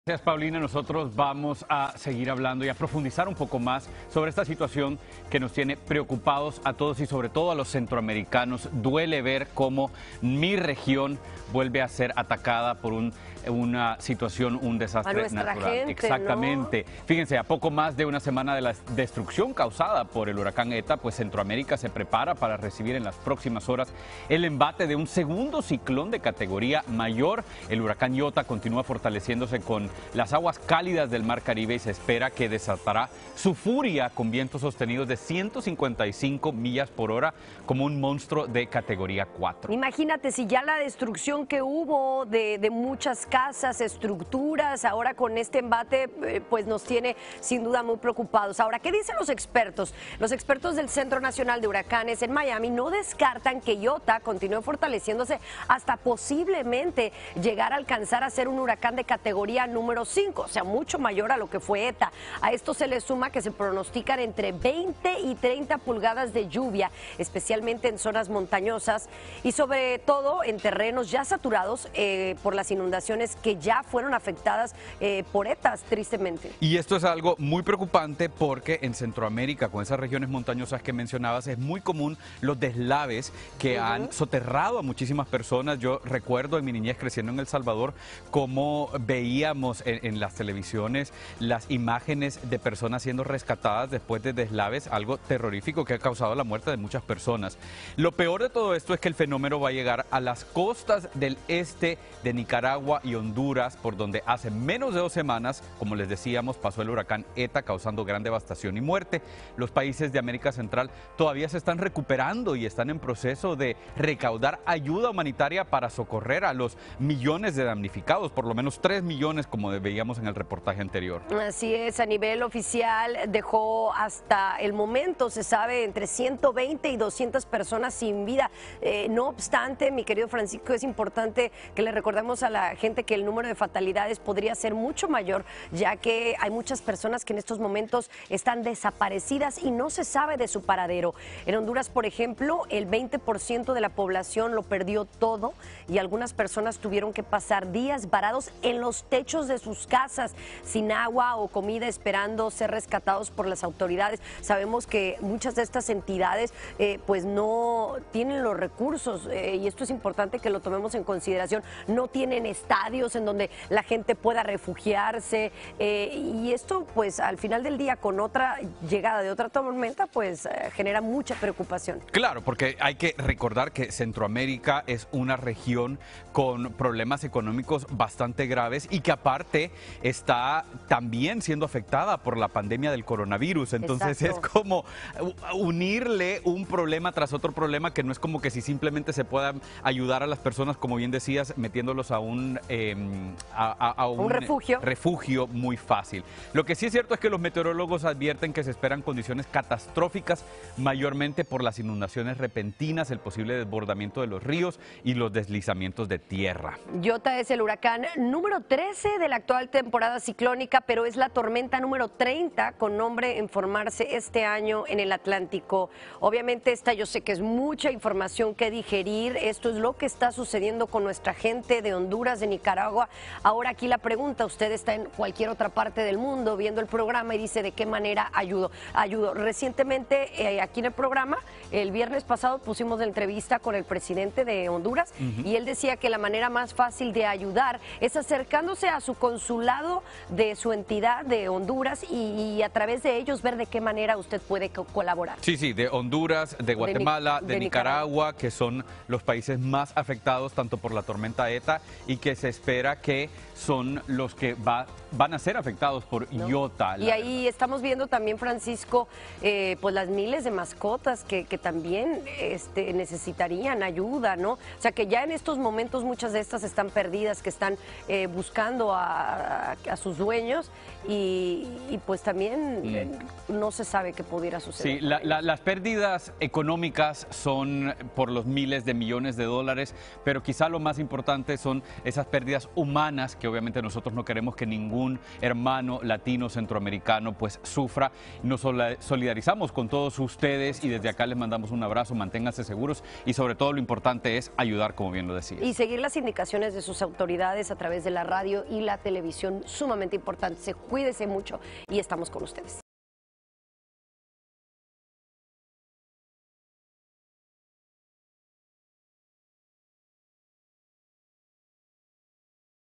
Gracias, Paulina. Nosotros vamos a seguir hablando y a profundizar un poco más sobre esta situación que nos tiene preocupados a todos y sobre todo a los centroamericanos. Duele ver cómo mi región vuelve a ser atacada por una situación, un desastre natural. Gente, exactamente. ¿no? Fíjense, a poco más de una semana de la destrucción causada por el huracán ETA, pues Centroamérica se prepara para recibir en las próximas horas el embate de un segundo ciclón de categoría mayor. El huracán Iota continúa fortaleciéndose con las aguas cálidas del Mar Caribe y se espera que desatará su furia con vientos sostenidos de 155 millas por hora como un monstruo de categoría 4. Imagínate si ya la destrucción que hubo de muchas casas, estructuras, ahora con este embate pues nos tiene sin duda muy preocupados. Ahora, ¿qué dicen los expertos? Los expertos del Centro Nacional de Huracanes en Miami no descartan que Iota continúe fortaleciéndose hasta posiblemente llegar a alcanzar a ser un huracán de categoría número 5, o sea, mucho mayor a lo que fue ETA. A esto se le suma que se pronostican entre 20 y 30 pulgadas de lluvia, especialmente en zonas montañosas y sobre todo en terrenos ya saturados por las inundaciones que ya fueron afectadas por ETAs, tristemente. Y esto es algo muy preocupante porque en Centroamérica, con esas regiones montañosas que mencionabas, es muy común los deslaves que han soterrado a muchísimas personas. Yo recuerdo en mi niñez creciendo en El Salvador cómo veíamos en las televisiones las imágenes de personas siendo rescatadas después de deslaves, algo terrorífico que ha causado la muerte de muchas personas. Lo peor de todo esto es que el fenómeno va a llegar a las costas del este de Nicaragua y Honduras, por donde hace menos de 2 semanas, como les decíamos, pasó el huracán ETA causando gran devastación y muerte. Los países de América Central todavía se están recuperando y están en proceso de recaudar ayuda humanitaria para socorrer a los millones de damnificados, por lo menos 3 millones como veíamos en el reportaje anterior. Así es, a nivel oficial dejó hasta el momento, se sabe, entre 120 y 200 personas sin vida. No obstante, mi querido Francisco, es importante que le recordemos a la gente que el número de fatalidades podría ser mucho mayor, ya que hay muchas personas que en estos momentos están desaparecidas y no se sabe de su paradero. En Honduras, por ejemplo, el 20% de la población lo perdió todo y algunas personas tuvieron que pasar días varados en los techos de sus casas, sin agua o comida, esperando ser rescatados por las autoridades. Sabemos que muchas de estas entidades pues no tienen los recursos y esto es importante que lo tomemos en consideración. No tienen estadios en donde la gente pueda refugiarse y esto pues al final del día con otra llegada de otra tormenta pues genera mucha preocupación. Claro, porque hay que recordar que Centroamérica es una región con problemas económicos bastante graves y que aparte está también siendo afectada por la pandemia del coronavirus. Entonces es como unirle un problema tras otro problema, que no es como que si simplemente se pueda ayudar a las personas, como bien decías, metiéndolos a un refugio muy fácil. Lo que sí es cierto es que los meteorólogos advierten que se esperan condiciones catastróficas, mayormente por las inundaciones repentinas, el posible desbordamiento de los ríos y los deslizamientos de tierra. Iota es el huracán número 13 de la actual temporada ciclónica, pero es la tormenta número 30 con nombre en formarse este año en el Atlántico. Obviamente yo sé que es mucha información que digerir. Esto es lo que está sucediendo con nuestra gente de Honduras, de Nicaragua. Ahora aquí la pregunta, usted está en cualquier otra parte del mundo viendo el programa y dice ¿de qué manera ayudo? Recientemente aquí en el programa, el viernes pasado pusimos la entrevista con el presidente de Honduras y él decía que la manera más fácil de ayudar es acercándose a su consulado de su entidad de Honduras y a través de ellos ver de qué manera usted puede colaborar. Sí, de Honduras, de Guatemala, de Nicaragua, que son los países más afectados tanto por la tormenta ETA y que se espera que son los que van a ser afectados por Iota. Y ahí estamos viendo también, Francisco, pues las miles de mascotas que también necesitarían ayuda, ¿no? O sea que ya en estos momentos muchas de estas están perdidas, que están buscando a sus dueños y pues también no se sabe qué pudiera suceder. Sí, las pérdidas económicas son por los miles de millones de dólares, pero quizá lo más importante son esas pérdidas pérdidas humanas que obviamente nosotros no queremos que ningún hermano latino, centroamericano pues sufra. Nos solidarizamos con todos ustedes y desde acá les mandamos un abrazo, manténganse seguros y sobre todo lo importante es ayudar, como bien lo decía. Y seguir las indicaciones de sus autoridades a través de la radio y la televisión, sumamente importante. Cuídese mucho y estamos con ustedes.